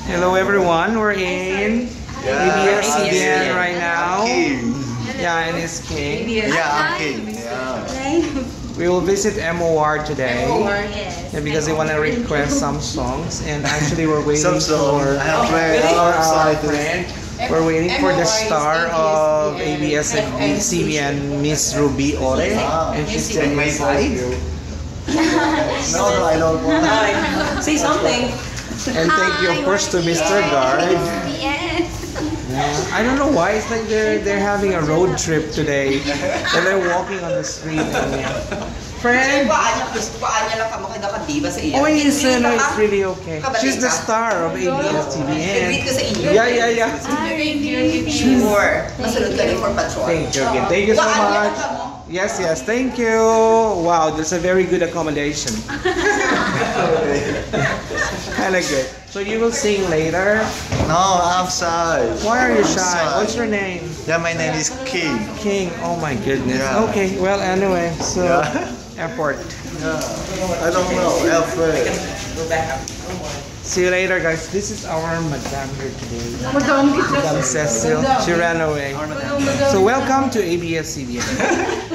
Hello everyone, we're in ABS-CBN right now. Yeah, and it's King. Yeah, I'm King. Yeah. We will visit MOR today. MOR, yes. Yeah, because they want to request some songs, and actually we're waiting for our friend. We're waiting for the star of ABS-CBN, Miss Ruby Ore, and she's sitting beside you. No, I don't want. Say something. And thank you, of course, to Mr. Guard. I don't know why, it's like they're having a road trip today. And they're walking on the street. Friend! Oh, yes, no, it's really okay. She's the star of ABS-CBN. Yeah. Sure. Thank you again. Thank you so much. Yes, thank you. Wow, that's a very good accommodation. Kind of good. So you will sing later? No, I'm shy. Why are you shy? What's your name? Yeah, my name is King. King. Oh my goodness. Yeah. Okay, well anyway, so effort. Yeah. I don't know, effort. See you later, guys. This is our madam here today. Madam Cecil. She ran away. So welcome to ABS-CBN.